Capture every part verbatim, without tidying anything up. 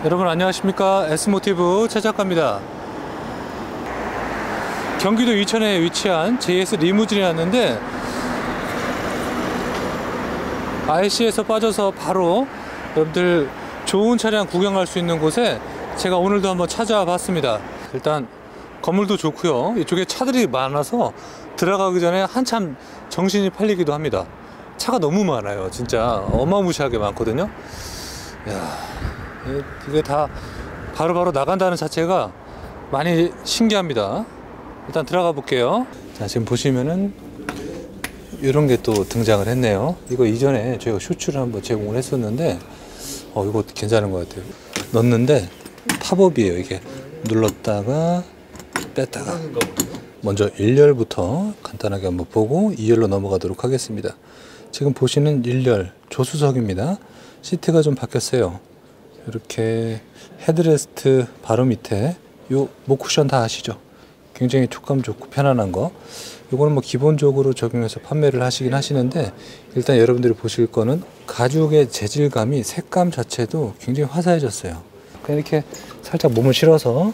여러분 안녕하십니까, S모티브 최 작가입니다. 경기도 이천에 위치한 제이에스 리무진이 왔는데 아이씨에서 빠져서 바로 여러분들 좋은 차량 구경할 수 있는 곳에 제가 오늘도 한번 찾아와 봤습니다. 일단 건물도 좋고요, 이쪽에 차들이 많아서 들어가기 전에 한참 정신이 팔리기도 합니다. 차가 너무 많아요. 진짜 어마무시하게 많거든요. 이야, 이게 다 바로바로 나간다는 자체가 많이 신기합니다. 일단 들어가 볼게요. 자, 지금 보시면은 이런 게 또 등장을 했네요. 이거 이전에 저희가 슈츠를 한번 제공을 했었는데 어 이거 괜찮은 것 같아요. 넣는데 팝업이에요. 이게 눌렀다가 뺐다가. 먼저 일 열부터 간단하게 한번 보고 이 열로 넘어가도록 하겠습니다. 지금 보시는 일 열 조수석입니다. 시트가 좀 바뀌었어요. 이렇게 헤드레스트 바로 밑에 요 목 쿠션 다 아시죠? 굉장히 촉감 좋고 편안한 거. 이거는 뭐 기본적으로 적용해서 판매를 하시긴 하시는데, 일단 여러분들이 보실 거는 가죽의 재질감이, 색감 자체도 굉장히 화사해졌어요. 그냥 이렇게 살짝 몸을 실어서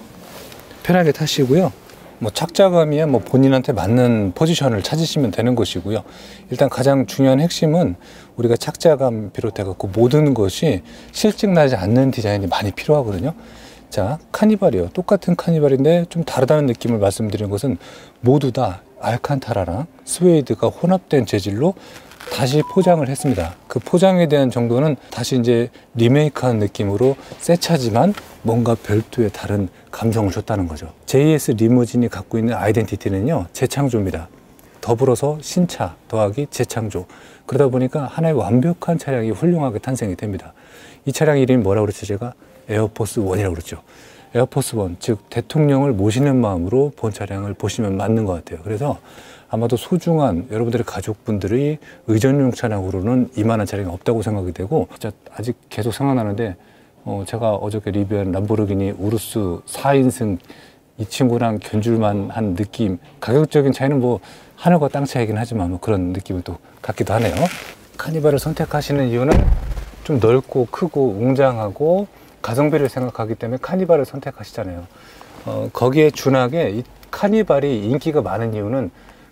편하게 타시고요. 뭐 착자감이야 뭐 본인한테 맞는 포지션을 찾으시면 되는 것이고요. 일단 가장 중요한 핵심은 우리가 착자감 비롯해 갖고 모든 것이 실증나지 않는 디자인이 많이 필요하거든요. 자, 카니발이요. 똑같은 카니발인데 좀 다르다는 느낌을 말씀드리는 것은 모두 다 알칸타라랑 스웨이드가 혼합된 재질로 다시 포장을 했습니다. 그 포장에 대한 정도는 다시 이제 리메이크한 느낌으로 새 차지만 뭔가 별도의 다른 감성을 줬다는 거죠. 제이에스 리무진이 갖고 있는 아이덴티티는요, 재창조입니다. 더불어서 신차 더하기 재창조. 그러다 보니까 하나의 완벽한 차량이 훌륭하게 탄생이 됩니다. 이 차량 이름이 뭐라고 그랬죠? 제가 에어포스 원이라고 그랬죠. 에어포스 원, 즉 대통령을 모시는 마음으로 본 차량을 보시면 맞는 것 같아요. 그래서 아마도 소중한 여러분들의 가족분들이 의전용 차량으로는 이만한 차량이 없다고 생각이 되고, 진짜 아직 계속 생각나는데 어, 제가 어저께 리뷰한 람보르기니 우루스 사 인승, 이 친구랑 견줄만 한 느낌. 가격적인 차이는 뭐 하늘과 땅 차이긴 하지만 뭐 그런 느낌을 또 갖기도 하네요. 카니발을 선택하시는 이유는 좀 넓고 크고 웅장하고 가성비를 생각하기 때문에 카니발을 선택하시잖아요. 어, 거기에 준하게 이 카니발이 인기가 많은 이유는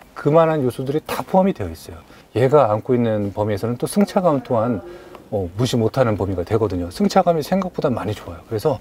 그만한 요소들이 다 포함이 되어 있어요. 얘가 안고 있는 범위에서는 또 승차감 또한 어, 무시 못하는 범위가 되거든요. 승차감이 생각보다 많이 좋아요. 그래서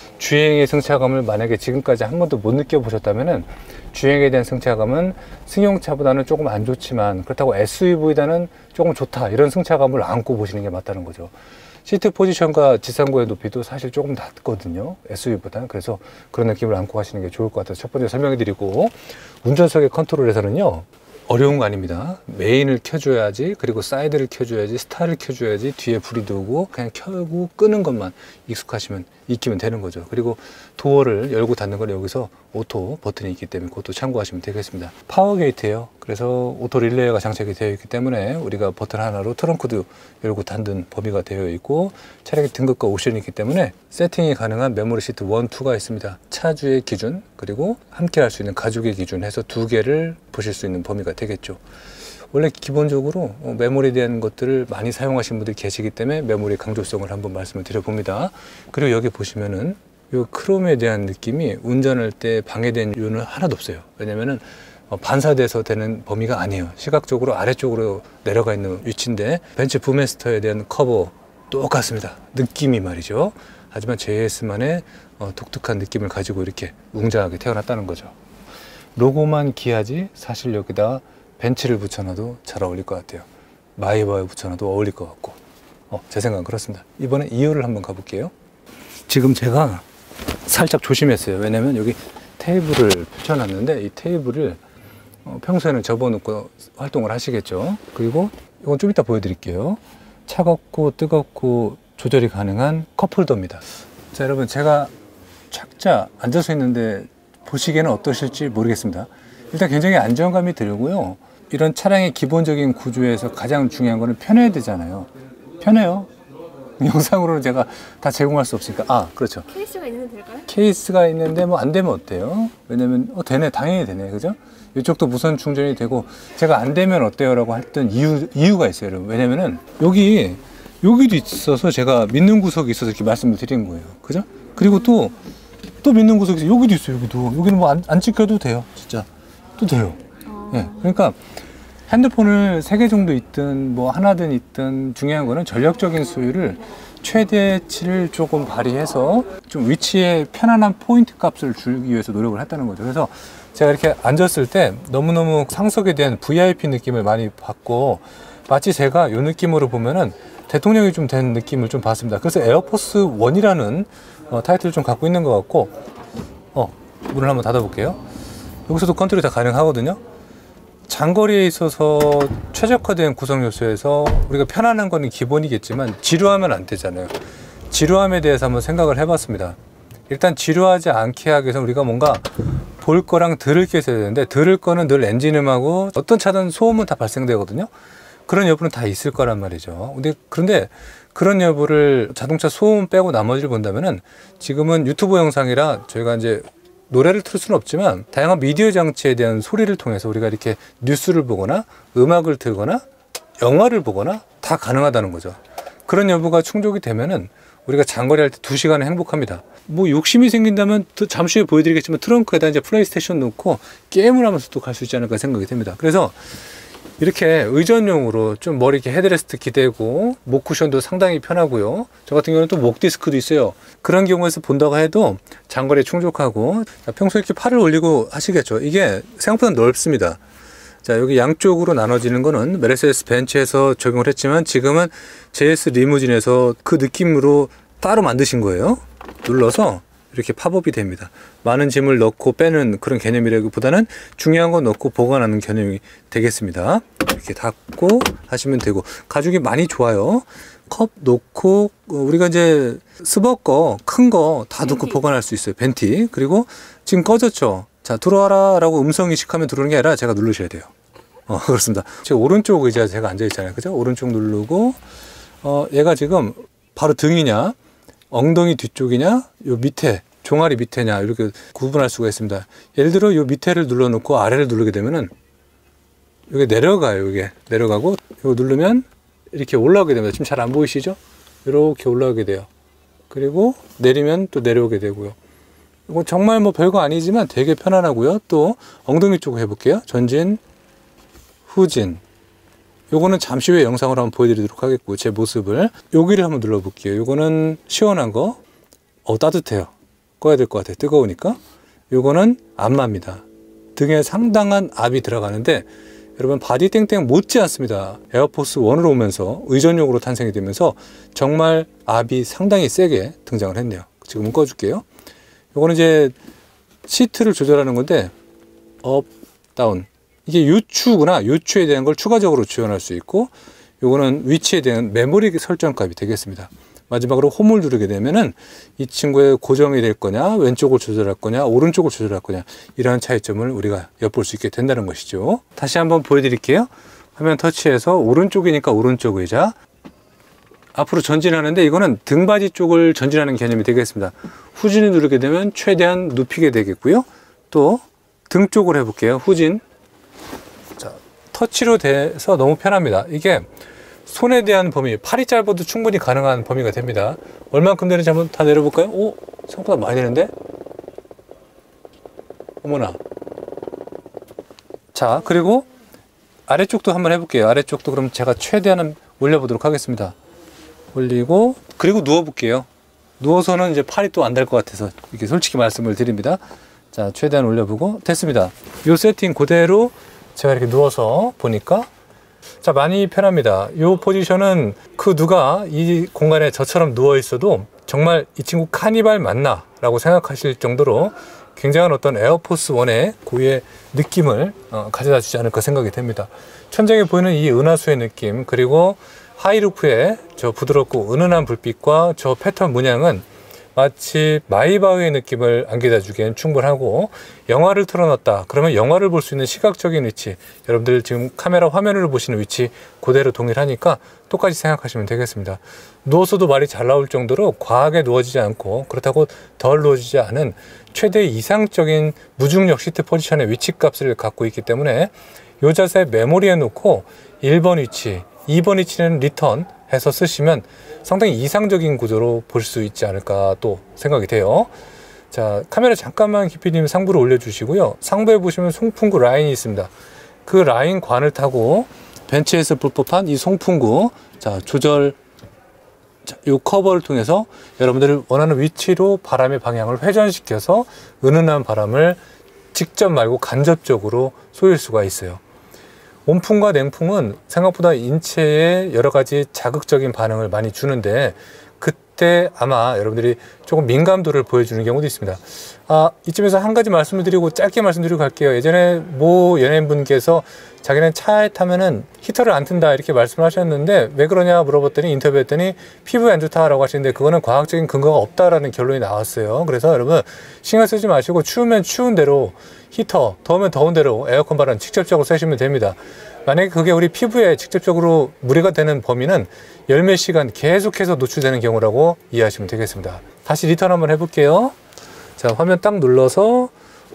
주행의 승차감을 만약에 지금까지 한 번도 못 느껴보셨다면은, 주행에 대한 승차감은 승용차보다는 조금 안 좋지만 그렇다고 에스유브이보다는 조금 좋다, 이런 승차감을 안고 보시는 게 맞다는 거죠. 시트 포지션과 지상고의 높이도 사실 조금 낮거든요, 에스유브이보다는. 그래서 그런 느낌을 안고 가시는 게 좋을 것 같아서 첫 번째 설명해 드리고, 운전석의 컨트롤에서는요, 어려운 거 아닙니다. 메인을 켜줘야지, 그리고 사이드를 켜줘야지, 스타를 켜줘야지, 뒤에 불이 들어오고 그냥 켜고 끄는 것만 익숙하시면, 익히면 되는 거죠. 그리고 도어를 열고 닫는 건 여기서 오토 버튼이 있기 때문에 그것도 참고하시면 되겠습니다. 파워 게이트예요. 그래서 오토 릴레이가 장착이 되어 있기 때문에 우리가 버튼 하나로 트렁크도 열고 닫는 범위가 되어 있고, 차량의 등급과 옵션이 있기 때문에 세팅이 가능한 메모리 시트 일, 이가 있습니다. 차주의 기준, 그리고 함께 할 수 있는 가족의 기준 해서 두 개를 보실 수 있는 범위가 되겠죠. 원래 기본적으로 메모리에 대한 것들을 많이 사용하신 분들이 계시기 때문에 메모리 강조성을 한번 말씀을 드려봅니다. 그리고 여기 보시면은 이 크롬에 대한 느낌이 운전할 때 방해된 이유는 하나도 없어요. 왜냐면은 반사돼서 되는 범위가 아니에요. 시각적으로 아래쪽으로 내려가 있는 위치인데, 벤츠 부메스터에 대한 커버 똑같습니다. 느낌이 말이죠. 하지만 제이에스만의 독특한 느낌을 가지고 이렇게 웅장하게 태어났다는 거죠. 로고만 기아지 사실 여기다 벤츠를 붙여놔도 잘 어울릴 것 같아요. 마이바에 붙여놔도 어울릴 것 같고, 어, 제 생각은 그렇습니다. 이번에 이 열을 한번 가볼게요. 지금 제가 살짝 조심했어요. 왜냐면 여기 테이블을 펼쳐놨는데 이 테이블을 어, 평소에는 접어놓고 활동을 하시겠죠. 그리고 이건 좀 이따 보여드릴게요. 차갑고 뜨겁고 조절이 가능한 컵홀더입니다. 자, 여러분, 제가 착자 앉아서 있는데 보시기에는 어떠실지 모르겠습니다. 일단 굉장히 안정감이 들고요. 이런 차량의 기본적인 구조에서 가장 중요한 거는 편해야 되잖아요. 편해요. 영상으로는 제가 다 제공할 수 없으니까. 아, 그렇죠. 케이스가 있는데 될까요? 케이스가 있는데 뭐 안 되면 어때요? 왜냐면 어 되네, 당연히 되네, 그죠? 이쪽도 무선 충전이 되고. 제가 안 되면 어때요? 라고 했던 이유, 이유가 있어요, 여러분. 왜냐면은 여기 여기도 있어서 제가 믿는 구석이 있어서 이렇게 말씀을 드린 거예요. 그죠? 그리고 또, 또 믿는 구석이 있어요. 여기도 있어요. 여기도. 여기는 뭐 안, 안 찍혀도 돼요. 진짜. 또 돼요. 예. 네. 그러니까 핸드폰을 세 개 정도 있든 뭐 하나든 있든 중요한 거는 전력적인 소유를 최대치를 조금 발휘해서 좀 위치에 편안한 포인트 값을 주기 위해서 노력을 했다는 거죠. 그래서 제가 이렇게 앉았을 때 너무너무 상석에 대한 브이아이피 느낌을 많이 받고, 마치 제가 이 느낌으로 보면은 대통령이 좀 된 느낌을 좀 받습니다. 그래서 에어포스 원이라는 어, 타이틀을 좀 갖고 있는 것 같고, 어, 문을 한번 닫아 볼게요. 여기서도 컨트롤이 다 가능하거든요. 장거리에 있어서 최적화된 구성 요소에서 우리가 편안한 거는 기본이겠지만 지루하면 안 되잖아요. 지루함에 대해서 한번 생각을 해봤습니다. 일단 지루하지 않게 하기 위해서 우리가 뭔가 볼 거랑 들을 게 있어야 되는데, 들을 거는 늘 엔진음하고 어떤 차든 소음은 다 발생되거든요. 그런 여부는 다 있을 거란 말이죠. 근데 그런데 그런 여부를 자동차 소음 빼고 나머지를 본다면은, 지금은 유튜브 영상이라 저희가 이제 노래를 틀 수는 없지만 다양한 미디어 장치에 대한 소리를 통해서 우리가 이렇게 뉴스를 보거나 음악을 들거나 영화를 보거나 다 가능하다는 거죠. 그런 여부가 충족이 되면은 우리가 장거리 할 때 두 시간은 행복합니다. 뭐 욕심이 생긴다면 잠시 후에 보여드리겠지만 트렁크에다 이제 플레이스테이션 놓고 게임을 하면서 또 갈 수 있지 않을까 생각이 됩니다. 그래서 이렇게 의전용으로 좀 머리 이렇게 헤드레스트 기대고 목 쿠션도 상당히 편하고요. 저 같은 경우는 또 목 디스크도 있어요. 그런 경우에서 본다고 해도 장거리에 충족하고, 평소에 이렇게 팔을 올리고 하시겠죠. 이게 생각보다 넓습니다. 자, 여기 양쪽으로 나눠지는 거는 메르세데스 벤츠에서 적용을 했지만 지금은 제이에스 리무진에서 그 느낌으로 따로 만드신 거예요. 눌러서 이렇게 팝업이 됩니다. 많은 짐을 넣고 빼는 그런 개념이라기보다는 중요한 거 넣고 보관하는 개념이 되겠습니다. 이렇게 닫고 하시면 되고, 가죽이 많이 좋아요. 컵 놓고 우리가 이제 스벅 거 큰 거 다 넣고 보관할 수 있어요. 벤티. 그리고 지금 꺼졌죠. 자, 들어와라 라고 음성 인식하면 들어오는 게 아니라 제가 누르셔야 돼요. 어, 그렇습니다. 제 오른쪽 의자 제가 앉아 있잖아요. 그죠? 오른쪽 누르고, 어, 얘가 지금 바로 등이냐 엉덩이 뒤쪽이냐 요 밑에 종아리 밑에냐 이렇게 구분할 수가 있습니다. 예를 들어 요 밑에를 눌러놓고 아래를 누르게 되면은 이게 내려가요. 이게 내려가고, 이거 누르면 이렇게 올라오게 됩니다. 지금 잘 안 보이시죠? 이렇게 올라오게 돼요. 그리고 내리면 또 내려오게 되고요. 이거 정말 뭐 별거 아니지만 되게 편안하고요. 또 엉덩이 쪽으로 해볼게요. 전진, 후진. 요거는 잠시 후에 영상으로 한번 보여드리도록 하겠고, 제 모습을 여기를 한번 눌러볼게요. 요거는 시원한 거, 어 따뜻해요. 꺼야 될 것 같아요. 뜨거우니까. 요거는 안마입니다. 등에 상당한 압이 들어가는데 여러분 바디 땡땡 못지 않습니다. 에어포스 원으로 오면서 의전용으로 탄생이 되면서 정말 압이 상당히 세게 등장을 했네요. 지금은 꺼줄게요. 요거는 이제 시트를 조절하는 건데 업, 다운. 이게 유추구나. 유추에 대한 걸 추가적으로 지원할 수 있고, 요거는 위치에 대한 메모리 설정값이 되겠습니다. 마지막으로 홈을 누르게 되면은 이 친구의 고정이 될 거냐, 왼쪽을 조절할 거냐, 오른쪽을 조절할 거냐, 이러한 차이점을 우리가 엿볼 수 있게 된다는 것이죠. 다시 한번 보여드릴게요. 화면 터치해서 오른쪽이니까 오른쪽 의자, 앞으로 전진하는데 이거는 등받이 쪽을 전진하는 개념이 되겠습니다. 후진을 누르게 되면 최대한 눕히게 되겠고요. 또 등 쪽을 해볼게요. 후진. 자, 터치로 돼서 너무 편합니다. 이게 손에 대한 범위, 팔이 짧아도 충분히 가능한 범위가 됩니다. 얼만큼 되는지 한번 다 내려볼까요? 오, 생각보다 많이 되는데? 어머나. 자, 그리고 아래쪽도 한번 해볼게요. 아래쪽도 그럼 제가 최대한 올려보도록 하겠습니다. 올리고, 그리고 누워볼게요. 누워서는 이제 팔이 또 안 될 것 같아서 이렇게 솔직히 말씀을 드립니다. 자, 최대한 올려보고 됐습니다. 이 세팅 그대로 제가 이렇게 누워서 보니까 자, 많이 편합니다. 이 포지션은 그 누가 이 공간에 저처럼 누워 있어도 정말 이 친구 카니발 맞나? 라고 생각하실 정도로 굉장한 어떤 에어포스 원의 고유의 느낌을 어, 가져다 주지 않을까 생각이 됩니다. 천장에 보이는 이 은하수의 느낌, 그리고 하이루프의 저 부드럽고 은은한 불빛과 저 패턴 문양은 마치 마이바흐의 느낌을 안겨다 주기엔 충분하고, 영화를 틀어놨다 그러면 영화를 볼 수 있는 시각적인 위치, 여러분들 지금 카메라 화면을 보시는 위치 그대로 동일하니까 똑같이 생각하시면 되겠습니다. 누워서도 말이 잘 나올 정도로 과하게 누워지지 않고, 그렇다고 덜 누워지지 않은 최대 이상적인 무중력 시트 포지션의 위치 값을 갖고 있기 때문에 이 자세 메모리에 놓고 일 번 위치, 이 번 위치는 리턴 해서 쓰시면 상당히 이상적인 구조로 볼 수 있지 않을까 또 생각이 돼요. 자, 카메라 잠깐만 깊이님 상부로 올려주시고요. 상부에 보시면 송풍구 라인이 있습니다. 그 라인 관을 타고 벤츠에서 볼 법한 이 송풍구, 자, 조절, 자, 이 커버를 통해서 여러분들이 원하는 위치로 바람의 방향을 회전시켜서 은은한 바람을 직접 말고 간접적으로 쏘일 수가 있어요. 온풍과 냉풍은 생각보다 인체에 여러 가지 자극적인 반응을 많이 주는데 그때 아마 여러분들이 조금 민감도를 보여주는 경우도 있습니다. 아, 이쯤에서 한 가지 말씀을 드리고 짧게 말씀드리고 갈게요. 예전에 모 연예인분께서 자기는 차에 타면은 히터를 안 튼다 이렇게 말씀을 하셨는데 왜 그러냐 물어봤더니 인터뷰했더니 피부에 안 좋다라고 하시는데 그거는 과학적인 근거가 없다라는 결론이 나왔어요. 그래서 여러분 신경 쓰지 마시고 추우면 추운 대로 히터, 더우면 더운 대로 에어컨 바람 직접적으로 쐬시면 됩니다. 만약에 그게 우리 피부에 직접적으로 무리가 되는 범위는 열몇 시간 계속해서 노출되는 경우라고 이해하시면 되겠습니다. 다시 리턴 한번 해볼게요. 자, 화면 딱 눌러서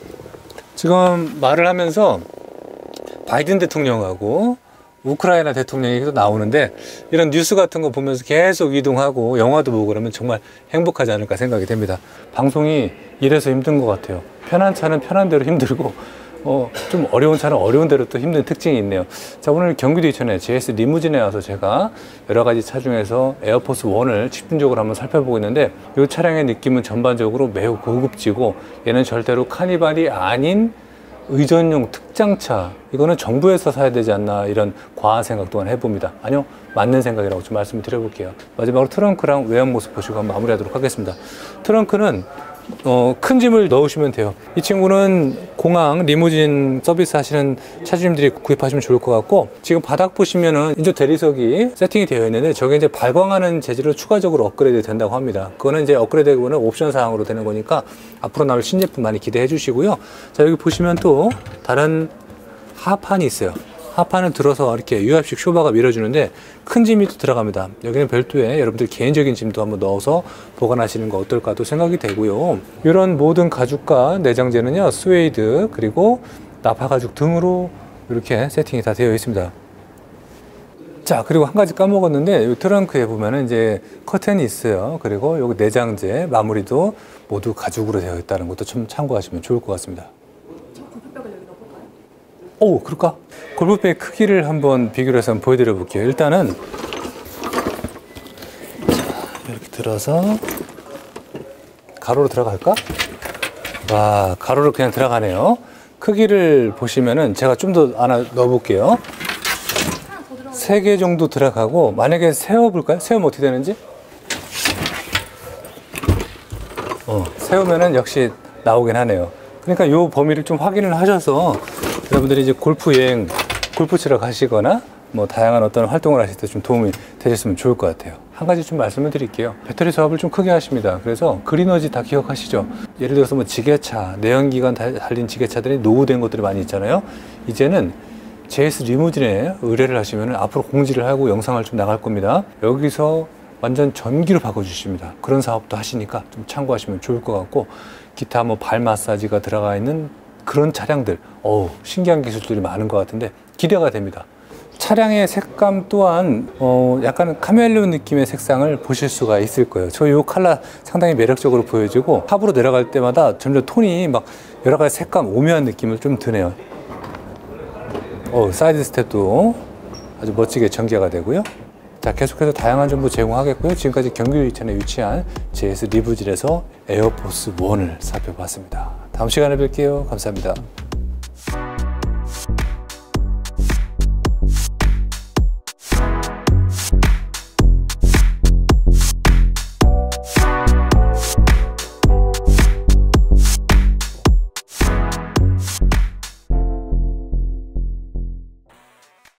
지금 말을 하면서 바이든 대통령하고 우크라이나 대통령이 나오는데 이런 뉴스 같은 거 보면서 계속 이동하고 영화도 보고 그러면 정말 행복하지 않을까 생각이 됩니다. 방송이 이래서 힘든 것 같아요. 편한 차는 편한 대로 힘들고 어, 좀 어려운 차는 어려운 대로 또 힘든 특징이 있네요. 자, 오늘 경기도 이천에 제이에스 리무진에 와서 제가 여러 가지 차 중에서 에어포스 원을 집중적으로 한번 살펴보고 있는데 이 차량의 느낌은 전반적으로 매우 고급지고 얘는 절대로 카니발이 아닌 의전용 특장차, 이거는 정부에서 사야 되지 않나 이런 과한 생각 또한 해봅니다. 아니요, 맞는 생각이라고 좀 말씀을 드려볼게요. 마지막으로 트렁크랑 외형 모습 보시고 한번 마무리하도록 하겠습니다. 트렁크는 어, 큰 짐을 넣으시면 돼요. 이 친구는 공항 리무진 서비스 하시는 차주님들이 구입하시면 좋을 것 같고, 지금 바닥 보시면은 인조 대리석이 세팅이 되어 있는데 저게 이제 발광하는 재질로 추가적으로 업그레이드 된다고 합니다. 그거는 이제 업그레이드 되고는 옵션 사항으로 되는 거니까 앞으로 나올 신제품 많이 기대해 주시고요. 자, 여기 보시면 또 다른 하판이 있어요. 하판을 들어서 이렇게 유압식 쇼바가 밀어주는데 큰 짐이 또 들어갑니다. 여기는 별도의 여러분들 개인적인 짐도 한번 넣어서 보관하시는 거 어떨까도 생각이 되고요. 이런 모든 가죽과 내장재는요, 스웨이드 그리고 나파 가죽 등으로 이렇게 세팅이 다 되어 있습니다. 자, 그리고 한 가지 까먹었는데 이 트렁크에 보면은 이제 커튼이 있어요. 그리고 여기 내장재 마무리도 모두 가죽으로 되어 있다는 것도 좀 참고하시면 좋을 것 같습니다. 오, 그럴까? 골프백 크기를 한번 비교를 해서 한번 보여드려 볼게요. 일단은 자, 이렇게 들어서 가로로 들어갈까? 와, 가로로 그냥 들어가네요. 크기를 보시면은 제가 좀 더 하나 넣어 볼게요. 세 개 정도 들어가고, 만약에 세워 볼까요? 세우면 어떻게 되는지? 어, 세우면은 역시 나오긴 하네요. 그러니까 요 범위를 좀 확인을 하셔서 여러분들이 이제 골프 여행, 골프 치러 가시거나 뭐 다양한 어떤 활동을 하실 때 좀 도움이 되셨으면 좋을 것 같아요. 한 가지 좀 말씀을 드릴게요. 배터리 사업을 좀 크게 하십니다. 그래서 그린너지 다 기억하시죠? 예를 들어서 뭐 지게차, 내연기관 달린 지게차들이 노후된 것들이 많이 있잖아요. 이제는 제이에스 리무진에 의뢰를 하시면 앞으로 공지를 하고 영상을 좀 나갈 겁니다. 여기서 완전 전기로 바꿔주십니다. 그런 사업도 하시니까 좀 참고하시면 좋을 것 같고, 기타 뭐 발 마사지가 들어가 있는 그런 차량들, 어우, 신기한 기술들이 많은 것 같은데 기대가 됩니다. 차량의 색감 또한 어, 약간 카멜레온 느낌의 색상을 보실 수가 있을 거예요. 저 이 컬러 상당히 매력적으로 보여지고 탑으로 내려갈 때마다 점점 톤이 막 여러 가지 색감 오묘한 느낌을 좀 드네요. 어, 사이드 스텝도 아주 멋지게 전개가 되고요. 자, 계속해서 다양한 정보 제공하겠고요. 지금까지 경기도 이천에 위치한 제이에스 리무진에서 에어포스 원을 살펴봤습니다. 다음 시간에 뵐게요. 감사합니다.